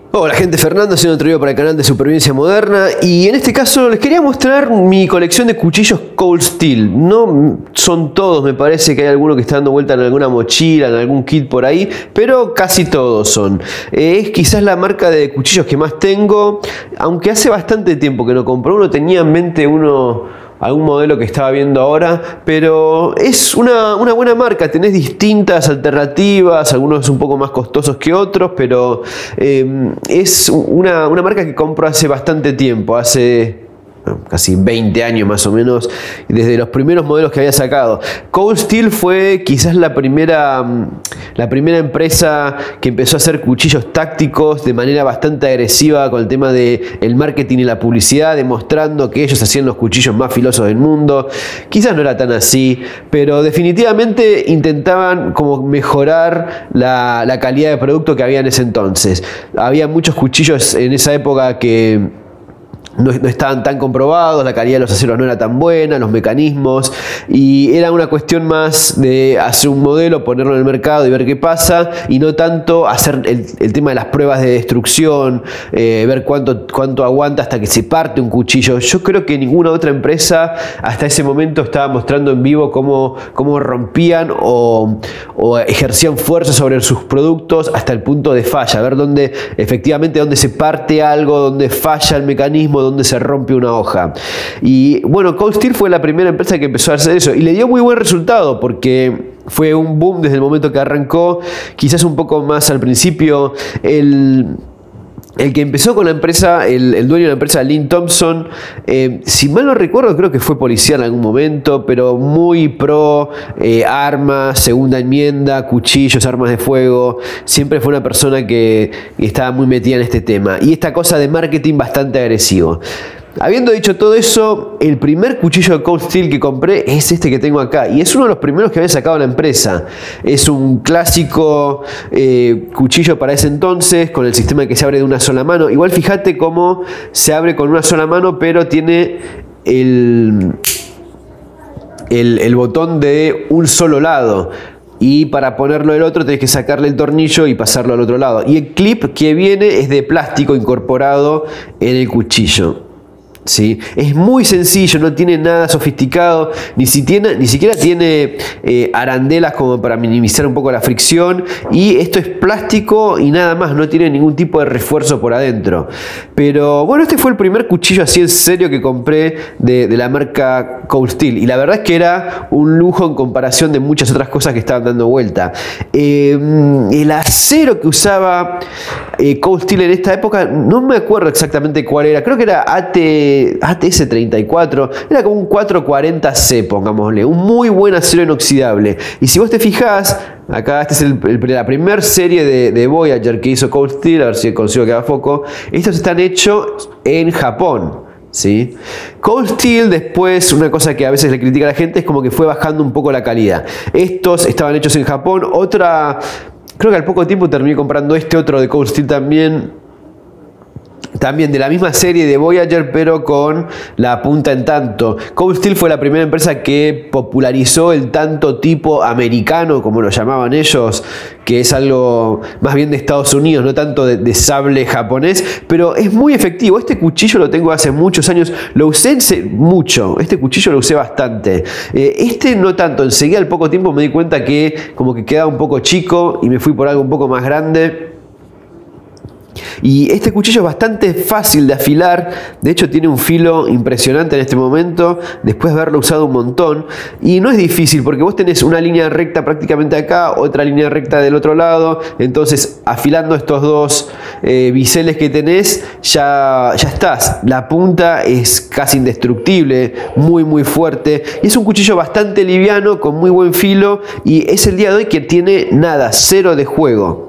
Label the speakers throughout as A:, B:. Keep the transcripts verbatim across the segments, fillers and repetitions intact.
A: Hola gente, Fernando, siendo otro video para el canal de Supervivencia Moderna, y en este caso les quería mostrar mi colección de cuchillos Cold Steel. No son todos, me parece que hay alguno que está dando vuelta en alguna mochila, en algún kit por ahí, pero casi todos son. Eh, es quizás la marca de cuchillos que más tengo, aunque hace bastante tiempo que no compro uno. Tenía en mente uno... algún modelo que estaba viendo ahora, pero es una, una buena marca. Tenés distintas alternativas, algunos un poco más costosos que otros, pero eh, es una, una marca que compro hace bastante tiempo, hace casi veinte años más o menos, desde los primeros modelos que había sacado. Cold Steel fue quizás la primera, la primera empresa que empezó a hacer cuchillos tácticos de manera bastante agresiva con el tema del marketing y la publicidad, demostrando que ellos hacían los cuchillos más filosos del mundo. Quizás no era tan así, pero definitivamente intentaban como mejorar la, la calidad de producto que había en ese entonces. Había muchos cuchillos en esa época que No, no estaban tan comprobados, la calidad de los aceros no era tan buena, los mecanismos, y era una cuestión más de hacer un modelo, ponerlo en el mercado y ver qué pasa, y no tanto hacer el, el tema de las pruebas de destrucción, eh, ver cuánto, cuánto aguanta hasta que se parte un cuchillo. Yo creo que ninguna otra empresa hasta ese momento estaba mostrando en vivo cómo, cómo rompían o, o ejercían fuerza sobre sus productos hasta el punto de falla, ver dónde efectivamente dónde se parte algo, dónde falla el mecanismo, donde se rompe una hoja. Y bueno, Cold Steel fue la primera empresa que empezó a hacer eso y le dio muy buen resultado, porque fue un boom desde el momento que arrancó. Quizás un poco más al principio, el... El que empezó con la empresa, el, el dueño de la empresa, Lynn Thompson, eh, si mal no recuerdo, creo que fue policía en algún momento, pero muy pro eh, armas, segunda enmienda, cuchillos, armas de fuego. Siempre fue una persona que estaba muy metida en este tema. Y esta cosa de marketing bastante agresivo. Habiendo dicho todo eso, el primer cuchillo de Cold Steel que compré es este que tengo acá, y es uno de los primeros que había sacado la empresa. Es un clásico eh, cuchillo para ese entonces, con el sistema que se abre de una sola mano. Igual fíjate cómo se abre con una sola mano, pero tiene el, el, el botón de un solo lado. Y para ponerlo del otro tenés que sacarle el tornillo y pasarlo al otro lado. Y el clip que viene es de plástico incorporado en el cuchillo. ¿Sí? Es muy sencillo, no tiene nada sofisticado, ni, si tiene, ni siquiera tiene eh, arandelas como para minimizar un poco la fricción, y esto es plástico y nada más, no tiene ningún tipo de refuerzo por adentro. Pero bueno, este fue el primer cuchillo así en serio que compré de, de la marca Cold Steel, y la verdad es que era un lujo en comparación de muchas otras cosas que estaban dando vuelta. Eh, el acero que usaba eh, Cold Steel en esta época, no me acuerdo exactamente cuál era, creo que era A T A T S treinta y cuatro, era como un cuatrocientos cuarenta C, pongámosle, un muy buen acero inoxidable. Y si vos te fijás, acá esta es el, el, la primera serie de, de Voyager que hizo Cold Steel, a ver si consigo que haga foco. Estos están hechos en Japón, ¿sí? Cold Steel después, una cosa que a veces le critica a la gente, es como que fue bajando un poco la calidad. Estos estaban hechos en Japón, otra, creo que al poco tiempo terminé comprando este otro de Cold Steel también. También de la misma serie de Voyager, pero con la punta en tanto. Cold Steel fue la primera empresa que popularizó el tanto tipo americano, como lo llamaban ellos, que es algo más bien de Estados Unidos, no tanto de, de sable japonés, pero es muy efectivo. Este cuchillo lo tengo hace muchos años, lo usé mucho, este cuchillo lo usé bastante. Eh, este no tanto, enseguida al poco tiempo me di cuenta que como que quedaba un poco chico y me fui por algo un poco más grande. Y este cuchillo es bastante fácil de afilar, de hecho tiene un filo impresionante en este momento, después de haberlo usado un montón, y no es difícil porque vos tenés una línea recta prácticamente acá, otra línea recta del otro lado, entonces afilando estos dos eh, biseles que tenés, ya, ya estás. La punta es casi indestructible, muy muy fuerte, y es un cuchillo bastante liviano, con muy buen filo, y es el día de hoy que tiene nada, cero de juego.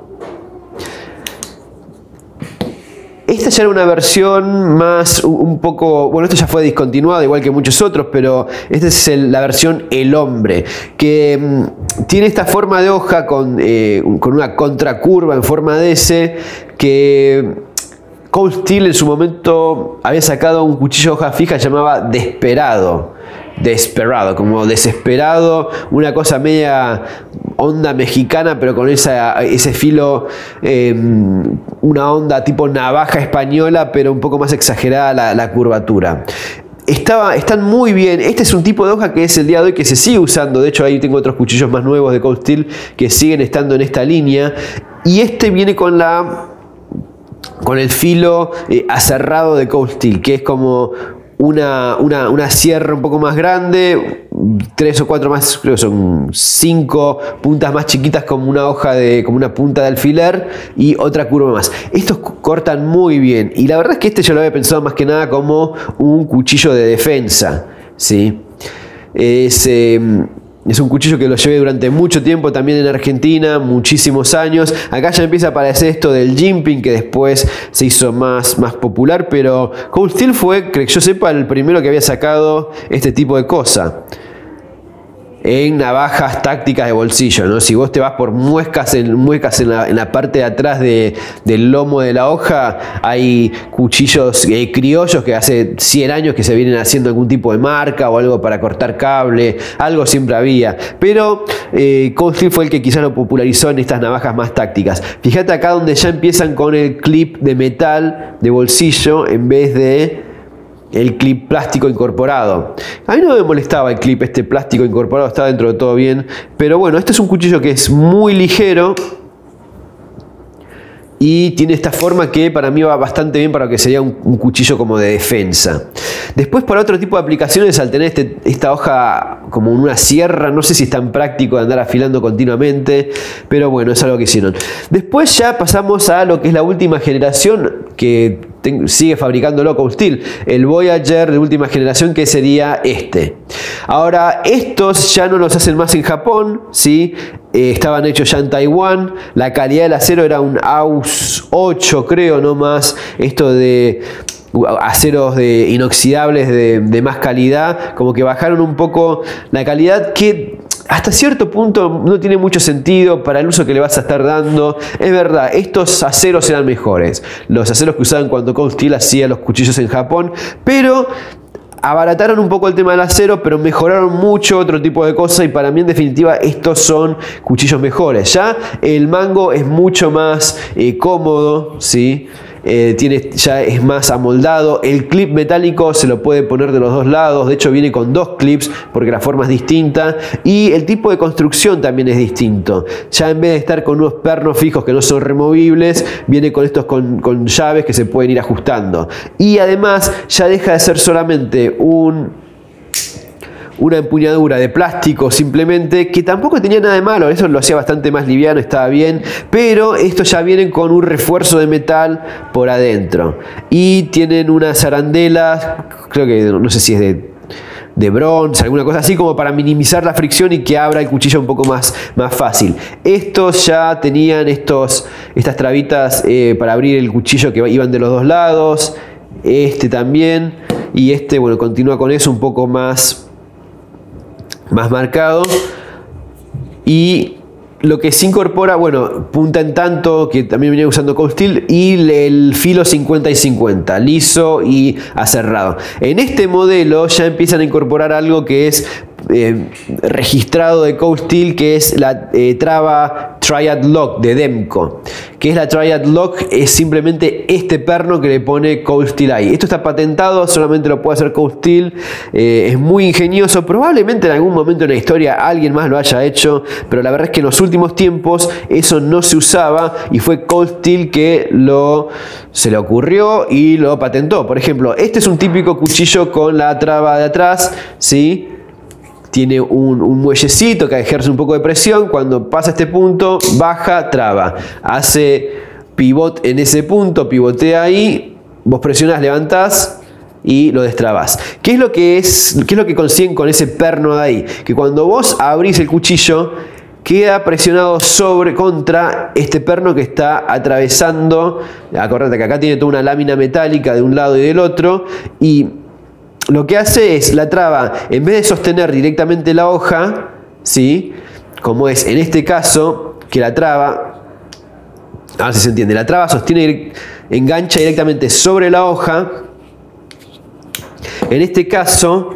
A: Esta ya era una versión más un poco, bueno, esto ya fue discontinuado igual que muchos otros, pero esta es el, la versión El Hombre, que mmm, tiene esta forma de hoja con, eh, con una contracurva en forma de S, que Cold Steel en su momento había sacado un cuchillo de hoja fija llamado Desperado. desperado, como desesperado, una cosa media onda mexicana, pero con esa, ese filo, eh, una onda tipo navaja española, pero un poco más exagerada la, la curvatura. Estaba, están muy bien. Este es un tipo de hoja que es el día de hoy que se sigue usando. De hecho, ahí tengo otros cuchillos más nuevos de Cold Steel que siguen estando en esta línea. Y este viene con la con el filo eh, aserrado de Cold Steel, que es como una, una, una sierra un poco más grande, tres o cuatro más, creo que son cinco puntas más chiquitas como una hoja de, como una punta de alfiler y otra curva más. Estos cortan muy bien y la verdad es que este yo lo había pensado más que nada como un cuchillo de defensa, ¿sí? Es, eh, es un cuchillo que lo llevé durante mucho tiempo también en Argentina, muchísimos años. Acá ya empieza a aparecer esto del jimping, que después se hizo más, más popular, pero Cold Steel fue, que yo sepa, el primero que había sacado este tipo de cosa en navajas tácticas de bolsillo, ¿no? Si vos te vas por muescas en, muescas en, la, en la parte de atrás de, del lomo de la hoja, hay cuchillos eh, criollos que hace cien años que se vienen haciendo algún tipo de marca o algo para cortar cable, algo siempre había. Pero eh, Cold Steel fue el que quizás lo popularizó en estas navajas más tácticas. Fíjate acá donde ya empiezan con el clip de metal de bolsillo en vez de el clip plástico incorporado. A mí no me molestaba el clip este plástico incorporado, estaba dentro de todo bien, pero bueno, este es un cuchillo que es muy ligero y tiene esta forma que para mí va bastante bien para lo que sería un, un cuchillo como de defensa. Después, para otro tipo de aplicaciones, al tener este, esta hoja como una sierra, no sé si es tan práctico de andar afilando continuamente, pero bueno, es algo que hicieron. Después ya pasamos a lo que es la última generación que te, sigue fabricándolo Cold Steel, el Voyager de última generación, que sería este. Ahora, estos ya no los hacen más en Japón, ¿sí? Eh, estaban hechos ya en Taiwán. La calidad del acero era un A U S ocho, creo, no más. Esto de aceros de inoxidables de, de más calidad, como que bajaron un poco la calidad, que hasta cierto punto no tiene mucho sentido para el uso que le vas a estar dando. Es verdad, estos aceros eran mejores, los aceros que usaban cuando Cold Steel hacía los cuchillos en Japón, pero abarataron un poco el tema del acero, pero mejoraron mucho otro tipo de cosas, y para mí en definitiva estos son cuchillos mejores. Ya el mango es mucho más eh, cómodo, ¿sí? Eh, tiene, ya es más amoldado. El clip metálico se lo puede poner de los dos lados, de hecho viene con dos clips porque la forma es distinta y el tipo de construcción también es distinto. Ya en vez de estar con unos pernos fijos que no son removibles, viene con estos con, con llaves que se pueden ir ajustando, y además ya deja de ser solamente un una empuñadura de plástico simplemente, que tampoco tenía nada de malo, eso lo hacía bastante más liviano, estaba bien, pero estos ya vienen con un refuerzo de metal por adentro y tienen unas arandelas, creo que no sé si es de de bronce, alguna cosa así, como para minimizar la fricción y que abra el cuchillo un poco más, más fácil. Estos ya tenían estos, estas trabitas eh, para abrir el cuchillo que iban de los dos lados, este también, y este, bueno, continúa con eso un poco más más marcado. Y lo que se incorpora, bueno, punta en tanto, que también venía usando Cold Steel, y el filo cincuenta y cincuenta, liso y aserrado. En este modelo ya empiezan a incorporar algo que es eh, registrado de Cold Steel, que es la eh, traba Triad Lock de Demco. Que es la Triad Lock, es simplemente este perno que le pone Cold Steel ahí. Esto está patentado, solamente lo puede hacer Cold Steel, eh, es muy ingenioso, probablemente en algún momento en la historia alguien más lo haya hecho, pero la verdad es que en los últimos tiempos eso no se usaba y fue Cold Steel que lo, se le ocurrió y lo patentó. Por ejemplo, este es un típico cuchillo con la traba de atrás, ¿sí? Tiene un, un muellecito que ejerce un poco de presión. Cuando pasa este punto, baja, traba. Hace pivot en ese punto, pivotea ahí. Vos presionás, levantás y lo destrabás. ¿Qué es lo que es, qué es lo que consiguen con ese perno de ahí? Que cuando vos abrís el cuchillo, queda presionado sobre, contra este perno que está atravesando. Acordate que acá tiene toda una lámina metálica de un lado y del otro. Y lo que hace es, la traba, en vez de sostener directamente la hoja, ¿sí? Como es en este caso, que la traba, a ver si se entiende, la traba sostiene, engancha directamente sobre la hoja. En este caso,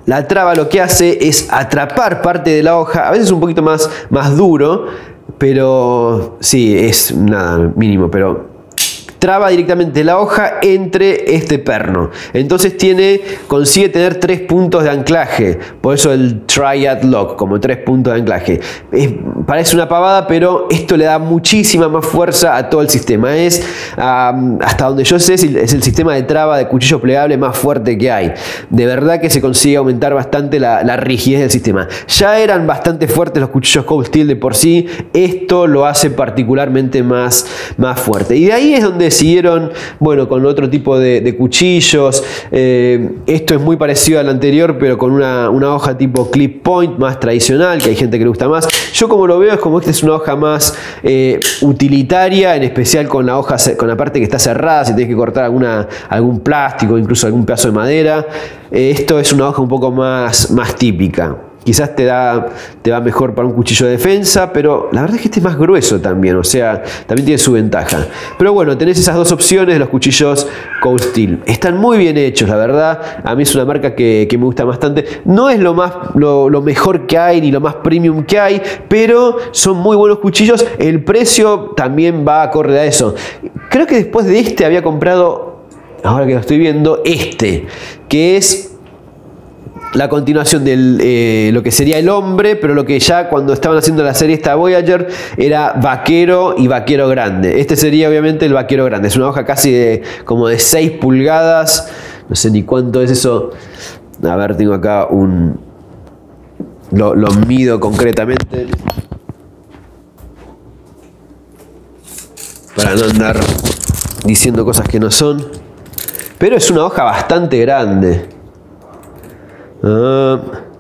A: la traba lo que hace es atrapar parte de la hoja, a veces un poquito más, más duro, pero sí, es nada, mínimo, pero traba directamente la hoja entre este perno. Entonces tiene, consigue tener tres puntos de anclaje. Por eso el Triad Lock, como tres puntos de anclaje. Es, parece una pavada, pero esto le da muchísima más fuerza a todo el sistema. Es, um, hasta donde yo sé, es el, es el sistema de traba de cuchillo plegable más fuerte que hay. De verdad que se consigue aumentar bastante la, la rigidez del sistema. Ya eran bastante fuertes los cuchillos Cold Steel de por sí. Esto lo hace particularmente más, más fuerte. Y de ahí es donde siguieron, bueno, con otro tipo de, de cuchillos. Eh, esto es muy parecido al anterior, pero con una, una hoja tipo clip point, más tradicional, que hay gente que le gusta más. Yo como lo veo es como esta es una hoja más eh, utilitaria, en especial con la hoja, con la parte que está cerrada, si tienes que cortar alguna, algún plástico, incluso algún pedazo de madera. Eh, esto es una hoja un poco más, más típica. Quizás te, da, te va mejor para un cuchillo de defensa, pero la verdad es que este es más grueso también, o sea, también tiene su ventaja. Pero bueno, tenés esas dos opciones de los cuchillos Cold Steel. Están muy bien hechos, la verdad. A mí es una marca que, que me gusta bastante. No es lo, más, lo, lo mejor que hay, ni lo más premium que hay, pero son muy buenos cuchillos. El precio también va acorde a eso. Creo que después de este había comprado, ahora que lo estoy viendo, este, que es la continuación de eh, lo que sería el hombre, pero lo que ya cuando estaban haciendo la serie esta Voyager era vaquero y vaquero grande. Este sería obviamente el vaquero grande. Es una hoja casi de como de seis pulgadas. No sé ni cuánto es eso. A ver, tengo acá un... Lo, lo mido concretamente. Para no andar diciendo cosas que no son. Pero es una hoja bastante grande. Uh,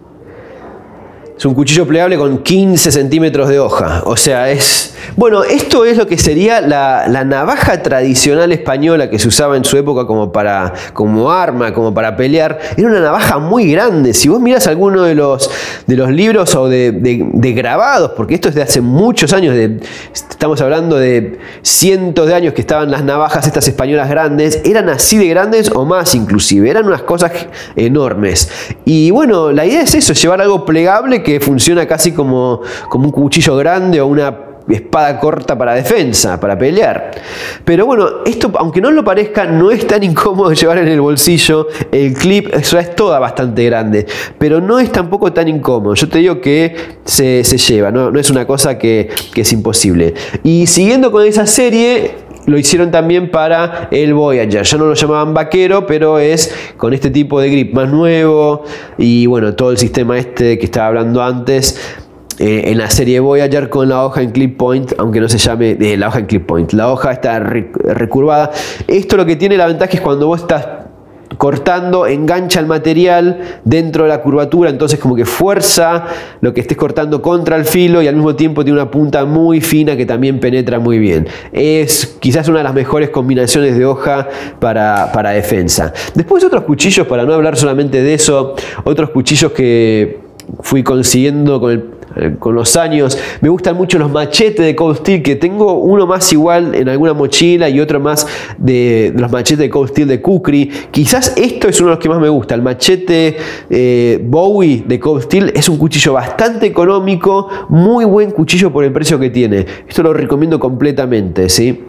A: es un cuchillo plegable con quince centímetros de hoja. O sea, es... Bueno, esto es lo que sería la, la navaja tradicional española que se usaba en su época como, para, como arma, como para pelear. Era una navaja muy grande. Si vos mirás alguno de los, de los libros o de, de, de grabados, porque esto es de hace muchos años, de, estamos hablando de cientos de años que estaban las navajas estas españolas grandes, eran así de grandes o más inclusive. Eran unas cosas enormes. Y bueno, la idea es eso, llevar algo plegable que funciona casi como, como un cuchillo grande o una espada corta para defensa, para pelear. Pero bueno, esto, aunque no lo parezca, no es tan incómodo de llevar en el bolsillo. El clip, eso es toda bastante grande, pero no es tampoco tan incómodo. Yo te digo que se, se lleva, ¿no? No es una cosa que, que es imposible. Y siguiendo con esa serie, lo hicieron también para el Voyager. Ya no lo llamaban vaquero, pero es con este tipo de grip más nuevo. Y bueno, todo el sistema este que estaba hablando antes. Eh, en la serie Voyager con la hoja en clip point, aunque no se llame eh, la hoja en clip point, la hoja está recurvada. Esto lo que tiene la ventaja es cuando vos estás cortando, engancha el material dentro de la curvatura, entonces como que fuerza lo que estés cortando contra el filo y al mismo tiempo tiene una punta muy fina que también penetra muy bien. Es quizás una de las mejores combinaciones de hoja para, para defensa. Después otros cuchillos, para no hablar solamente de eso, otros cuchillos que fui consiguiendo con el con los años. Me gustan mucho los machetes de Cold Steel, que tengo uno más igual en alguna mochila y otro más de, de los machetes de Cold Steel de Kukri. Quizás esto es uno de los que más me gusta. El machete eh, Bowie de Cold Steel es un cuchillo bastante económico, muy buen cuchillo por el precio que tiene. Esto lo recomiendo completamente, ¿sí?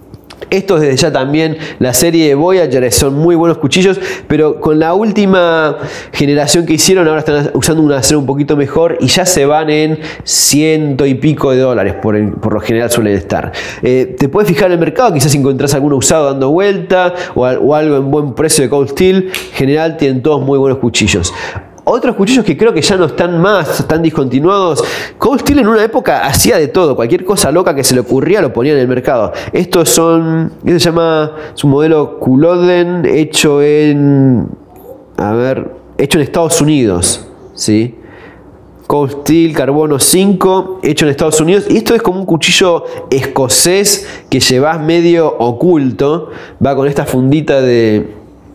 A: Estos desde ya también, la serie de Voyager, son muy buenos cuchillos, pero con la última generación que hicieron ahora están usando un acero un poquito mejor y ya se van en ciento y pico de dólares, por, el, por lo general suelen estar. Eh, te puedes fijar en el mercado, quizás encontrás alguno usado dando vuelta o, o algo en buen precio de Cold Steel. En general tienen todos muy buenos cuchillos. Otros cuchillos que creo que ya no están más, están discontinuados. Cold Steel en una época hacía de todo, cualquier cosa loca que se le ocurría lo ponía en el mercado. Estos son, ¿qué se llama? Es un modelo Culloden hecho en, a ver, hecho en Estados Unidos, ¿sí? Cold Steel carbono cinco, hecho en Estados Unidos. Y esto es como un cuchillo escocés que llevas medio oculto. Va con esta fundita de,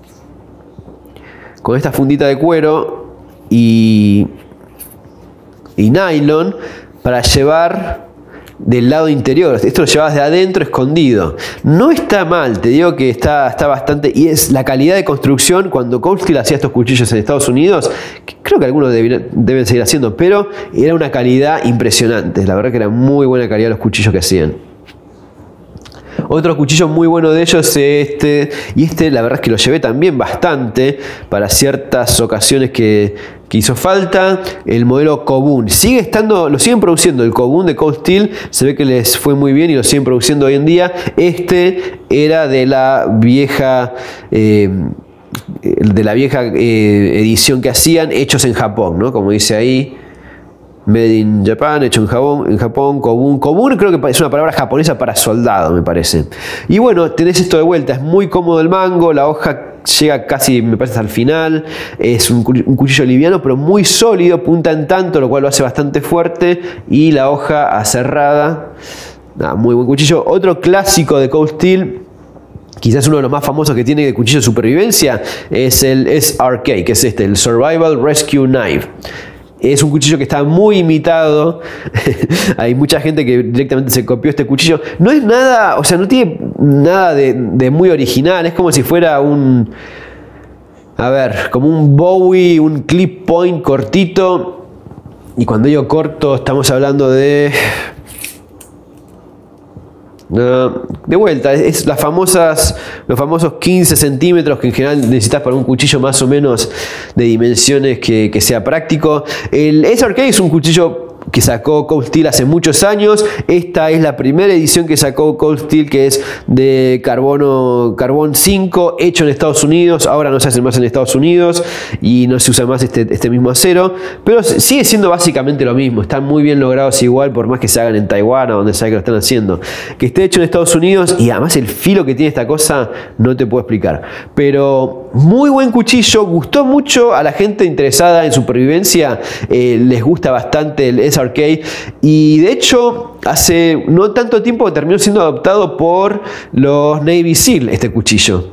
A: con esta fundita de cuero y, y nylon para llevar del lado interior. Esto lo llevabas de adentro escondido. No está mal, te digo que está, está bastante... Y es la calidad de construcción. Cuando Cold Steel hacía estos cuchillos en Estados Unidos, que creo que algunos deben, deben seguir haciendo, pero era una calidad impresionante. La verdad que era muy buena calidad los cuchillos que hacían. Otro cuchillo muy bueno de ellos es este, y este la verdad es que lo llevé también bastante para ciertas ocasiones que, que hizo falta, el modelo Kobun. Sigue estando, lo siguen produciendo, el Kobun de Cold Steel, se ve que les fue muy bien y lo siguen produciendo hoy en día. Este era de la vieja... Eh, de la vieja eh, edición que hacían, hechos en Japón, ¿no? Como dice ahí, Made in Japan, hecho en Japón, en Japón, Kobun. Kobun creo que es una palabra japonesa para soldado, me parece. Y bueno, tenés esto de vuelta, es muy cómodo el mango, la hoja llega casi, me parece, hasta el final. Es un, un cuchillo liviano, pero muy sólido, punta en tanto, lo cual lo hace bastante fuerte. Y la hoja aserrada. Nada, muy buen cuchillo. Otro clásico de Cold Steel, quizás uno de los más famosos que tiene de cuchillo de supervivencia, es el S R K, que es este, el Survival Rescue Knife. Es un cuchillo que está muy imitado. Hay mucha gente que directamente se copió este cuchillo. No es nada, o sea, no tiene nada de, de muy original. Es como si fuera un... A ver, como un Bowie, un clip point cortito. Y cuando digo corto, estamos hablando de... Uh, de vuelta, es las famosas, los famosos quince centímetros que en general necesitas para un cuchillo más o menos de dimensiones que, que sea práctico. El S R K es un cuchillo que sacó Cold Steel hace muchos años. Esta es la primera edición que sacó Cold Steel, que es de carbono, carbón cinco, hecho en Estados Unidos. Ahora no se hace más en Estados Unidos y no se usa más este, este mismo acero, pero sigue siendo básicamente lo mismo. Están muy bien logrados igual, por más que se hagan en Taiwán o donde sea que lo están haciendo. Que esté hecho en Estados Unidos, y además el filo que tiene esta cosa no te puedo explicar. Pero muy buen cuchillo, gustó mucho a la gente interesada en supervivencia. Eh, les gusta bastante el S R K, y de hecho hace no tanto tiempo terminó siendo adoptado por los Navy SEAL este cuchillo.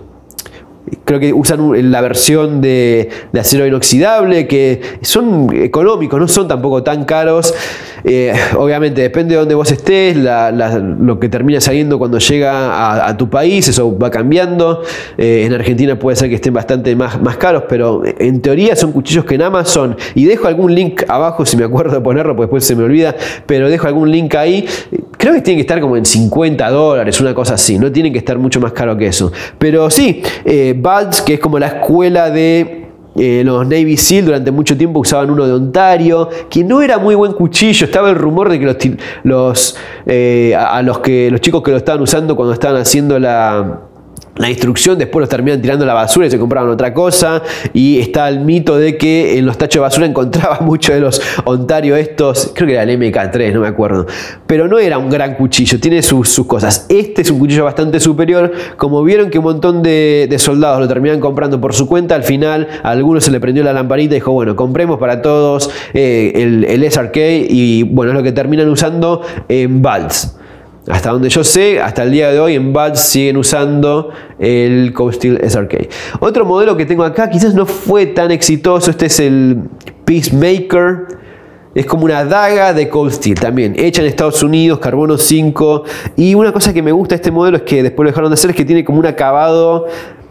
A: Creo que usan la versión de, de acero inoxidable, que son económicos, no son tampoco tan caros. Eh, obviamente depende de donde vos estés, la, la, lo que termina saliendo cuando llega a, a tu país, eso va cambiando. Eh, en Argentina puede ser que estén bastante más, más caros, pero en teoría son cuchillos que en Amazon, y dejo algún link abajo si me acuerdo de ponerlo, porque después se me olvida, pero dejo algún link ahí. Creo que tienen que estar como en cincuenta dólares, una cosa así, no tienen que estar mucho más caro que eso. Pero sí, eh, Balds, que es como la escuela de... Eh, los Navy SEAL durante mucho tiempo usaban uno de Ontario, que no era muy buen cuchillo. Estaba el rumor de que los, los, eh, a, a los, que, los chicos que lo estaban usando cuando estaban haciendo la... la instrucción, después los terminan tirando a la basura y se compraban otra cosa. Y está el mito de que en los tachos de basura encontraban muchos de los Ontario estos, creo que era el M K tres, no me acuerdo, pero no era un gran cuchillo, tiene sus, sus cosas. Este es un cuchillo bastante superior. Como vieron que un montón de, de soldados lo terminan comprando por su cuenta, al final a algunos se le prendió la lamparita y dijo, bueno, compremos para todos eh, el, el S R K, y bueno, es lo que terminan usando en Balds. Hasta donde yo sé, hasta el día de hoy en Balds siguen usando el Cold Steel S R K. Otro modelo que tengo acá, quizás no fue tan exitoso, este es el Peacemaker. Es como una daga de Cold Steel, también hecha en Estados Unidos, carbono cinco. Y una cosa que me gusta de este modelo es que después lo dejaron de hacer, es que tiene como un acabado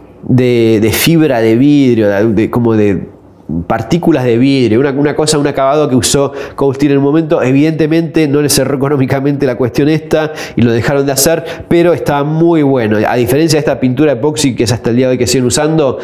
A: de, de fibra de vidrio, de, de, como de... partículas de vidrio, una, una cosa, un acabado que usó Cold Steel en un momento. Evidentemente no le cerró económicamente la cuestión esta y lo dejaron de hacer, pero está muy bueno. A diferencia de esta pintura epoxi que es hasta el día de hoy que siguen usando,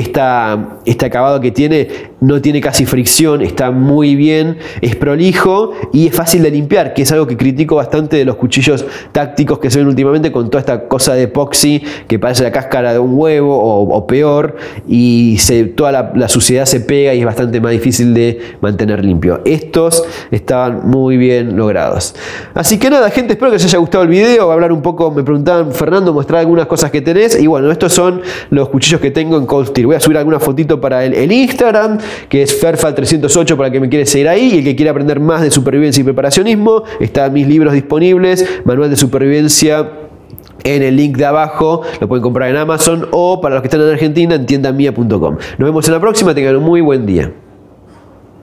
A: esta, este acabado que tiene no tiene casi fricción, está muy bien, es prolijo y es fácil de limpiar, que es algo que critico bastante de los cuchillos tácticos que se ven últimamente, con toda esta cosa de epoxi que parece la cáscara de un huevo o, o peor, y se, toda la, la suciedad se pega y es bastante más difícil de mantener limpio. Estos estaban muy bien logrados. Así que nada, gente, espero que les haya gustado el video. Voy a hablar un poco, me preguntaban, Fernando, mostrar algunas cosas que tenés, y bueno, estos son los cuchillos que tengo en Cold Steel. Voy a subir alguna fotito para el, el Instagram, que es Ferfal trescientos ocho, para que me quiera seguir ahí, y el que quiera aprender más de supervivencia y preparacionismo, están mis libros disponibles, manual de supervivencia, en el link de abajo, lo pueden comprar en Amazon, o para los que están en Argentina en tienda mia punto com. Nos vemos en la próxima, tengan un muy buen día.